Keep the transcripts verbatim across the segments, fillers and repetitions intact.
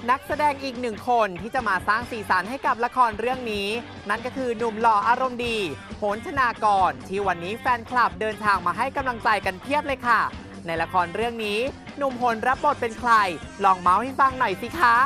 นักแสดงอีกหนึ่งคนที่จะมาสร้างสีสันให้กับละครเรื่องนี้นั่นก็คือหนุ่มหล่ออารมณ์ดีโหนธนากรที่วันนี้แฟนคลับเดินทางมาให้กำลังใจกันเพียบเลยค่ะในละครเรื่องนี้หนุ่มโหนรับบทเป็นใครลองเมาส์ให้ฟังหน่อยสิคะ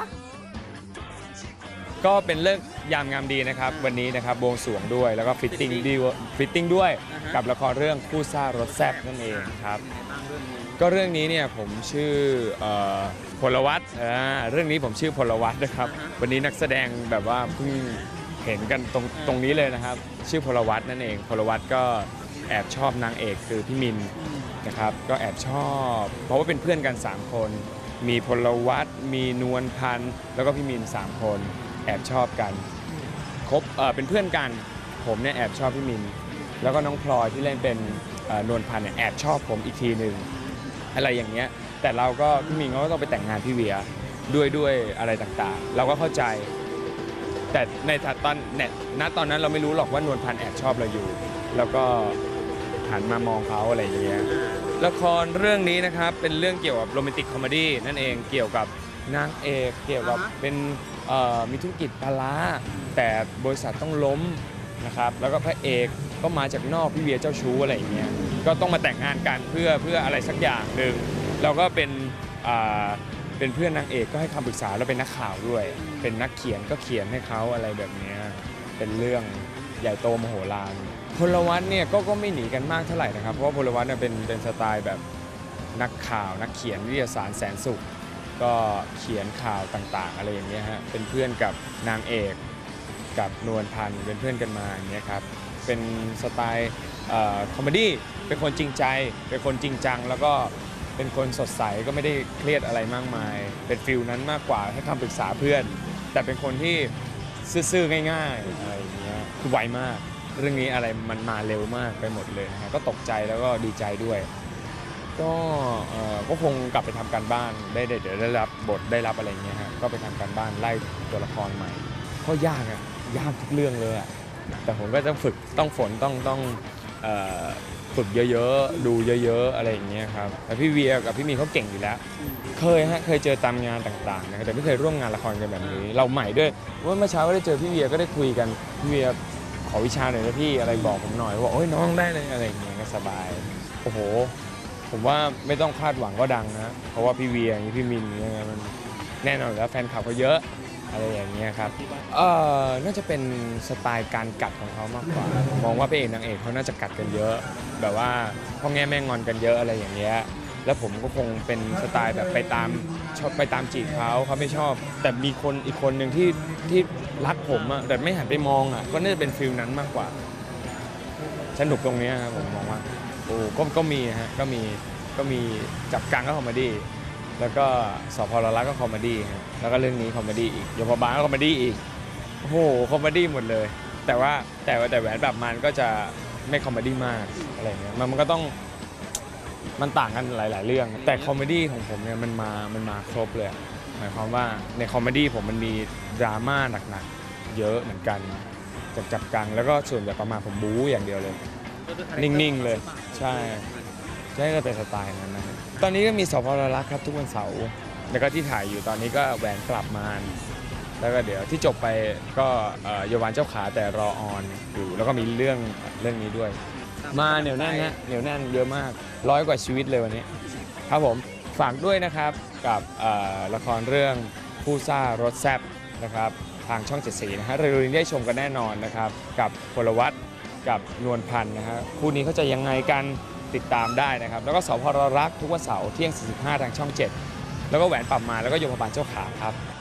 ก็เป็นเลิกยามงามดีนะครับวันนี้นะครับบวงสรวงด้วยแล้วก็ฟิตติ้งดีฟิตติ้งด้วยกับละครเรื่องคู่ซ่ารสแซ่บนั่นเองครับก็เรื่องนี้เนี่ยผมชื่อพลวัตเรื่องนี้ผมชื่อพลวัตนะครับวันนี้นักแสดงแบบว่าเพิ่งเห็นกันตรงตรงนี้เลยนะครับชื่อพลวัตนั่นเองพลวัตก็แอบชอบนางเอกคือพี่มินนะครับก็แอบชอบเพราะว่าเป็นเพื่อนกันสามคนมีพลวัตมีนวลพันธ์แล้วก็พี่มินสามคนแอบชอบกันคบเอ่อเป็นเพื่อนกันผมเนี่ยแอบชอบพี่มินแล้วก็น้องพลอยที่เล่นเป็นนวลพันธ์เนี่ยแอบชอบผมอีกทีหนึ่งอะไรอย่างเงี้ยแต่เราก็พี่มินเขาก็ต้องไปแต่งงานพี่เวียด้วยด้วยอะไรต่างๆเราก็เข้าใจแต่ในตอนเนี่ยณตอนนั้นเราไม่รู้หรอกว่านวลพันธ์แอบชอบเราอยู่แล้วก็หันมามองเขาอะไรอย่างเงี้ยละครเรื่องนี้นะครับเป็นเรื่องเกี่ยวกับโรแมนติกคอมเมดี้นั่นเองเกี่ยวกับนางเอกเกี่ยวกับเป็นมีธุรกิจปลาร้าแต่บริษัทต้องล้มนะครับแล้วก็พระเอกก็มาจากนอกพี่เวียเจ้าชู้อะไรอย่างเงี้ยก็ต้องมาแต่งงานกันเพื่อเพื่ออะไรสักอย่างหนึ่งเราก็เป็นเป็นเพื่อนนางเอกก็ให้คำปรึกษาแล้วเป็นนักข่าวด้วยเป็นนักเขียนก็เขียนให้เขาอะไรแบบนี้เป็นเรื่องใหญ่โตมโหฬารพลวัตเนี่ยก็ก็ไม่หนีกันมากเท่าไหร่นะครับเพราะว่าพลวัตเนี่ยเป็นเป็นสไตล์แบบนักข่าวนักเขียนวิทยาศาสตร์แสนสุขก็เขียนข่าวต่างๆอะไรอย่างเงี้ยฮะเป็นเพื่อนกับนางเอกกับนวลพันธ์เป็นเพื่อนกันมาอย่างเงี้ยครับเป็นสไตล์คอมเมดี้เป็นคนจริงใจเป็นคนจริงจังแล้วก็เป็นคนสดใสก็ไม่ได้เครียดอะไรมากมายเป็นฟิลนั้นมากกว่าให้คำปรึกษาเพื่อนแต่เป็นคนที่ซื่อๆง่ายๆอะไรอย่างเงี้ยคือไวมากเรื่องนี้อะไรมันมาเร็วมากไปหมดเลยนะฮะก็ตกใจแล้วก็ดีใจด้วยก็ก็คงกลับไปทำการบ้านได้เดี๋ยวได้รับบทได้รับอะไรเงี้ยฮะก็ไปทำการบ้านไล่ตัวละครใหม่ก็ยากอะยากทุกเรื่องเลยอะแต่ผมก็ต้องฝึกต้องฝนต้องต้องฝึกเยอะๆดูเยอะๆอะไรอย่างเงี้ยครับแต่พี่เวียกับพี่มีเขาเก่งอยู่แล้วเคยฮะเคยเจอตามงานต่างๆนะแต่ไม่เคยร่วมงานละครกันแบบนี้เราใหม่ด้วยว่าเมื่อเช้าก็ได้เจอพี่เวียก็ได้คุยกันพี่เวียขอวิชาหน่อยนะพี่อะไรบอกผมหน่อยว่าโอ้ยน้องได้เลยอะไรอย่างเงี้ยก็สบายโอ้โหผมว่าไม่ต้องคาดหวังก็ดังนะเพราะว่าพี่เวียอย่างนี้พี่มินอย่างเงี้ยมันแน่นอนแล้วแฟนคลับเขาเยอะอะไรอย่างเงี้ยครับเอ่อน่าจะเป็นสไตล์การกัดของเขามากกว่ามองว่าพระเอกนางเอกเขาน่าจะกัดกันเยอะแบบว่าพ่อแง่แม่งอนกันเยอะอะไรอย่างเงี้ยแล้วผมก็คงเป็นสไตล์แบบไปตามชอบไปตามจีบเขาเขาไม่ชอบแต่มีคนอีกคนหนึ่งที่ที่รักผมอะแต่ไม่หันไปมองอะก็น่าจะเป็นฟิลนั้นมากกว่าสนุกตรงนี้ครับผมมองว่าโอ้ก็ก็มีฮะก็มีก็มีจับกังก็คอมเมดี้แล้วก็สพลรักก็คอมเมดี้ฮะแล้วก็เรื่องนี้คอมเมดี้อีกยมบาลก็คอมเมดี้อีกโอ้โหคอมเมดี้หมดเลยแต่ว่าแต่ว่าแต่แหวนแบบมันก็จะไม่คอมเมดี้มากอะไรเงี้ยมันมันก็ต้องมันต่างกันหลายๆเรื่องแต่คอมเมดี้ของผมเนี่ยมันมามันมาครบเลยหมายความว่าในคอมเมดี้ผมมันมีดราม่าหนักๆเยอะเหมือนกันจับจับกังแล้วก็ส่วนใหญ่ประมาณผมบู๊อย่างเดียวเลยนิ่งๆเลยใช่ใช่ก็เป็นสไตล์นั้นนะตอนนี้ก็มีสพลรักครับทุกวันเสาร์แล้วก็ที่ถ่ายอยู่ตอนนี้ก็แหวนกลับมาแล้วก็เดี๋ยวที่จบไปก็เยาวานเจ้าขาแต่รอออนอยู่แล้วก็มีเรื่องเรื่องนี้ด้วยมาเหนียวแน่นฮะเหนียวแน่นเยอะมากร้อยกว่าชีวิตเลยวันนี้ครับผมฝากด้วยนะครับกับละครเรื่องคู่ซ่ารสแซ่บนะครับทางช่องเจ็ดสีนะฮะเร็วๆนี้ได้ชมกันแน่นอนนะครับกับพลวัตกับนวลพันธ์นะฮะคู่นี้เขาจะยังไงกันติดตามได้นะครับแล้วก็สพลรักทุกวันเสาร์เที่ยงสี่สิบห้าทางช่องเจ็ดแล้วก็แหวนปรับมาแล้วก็ยมบาลเจ้าขาครับ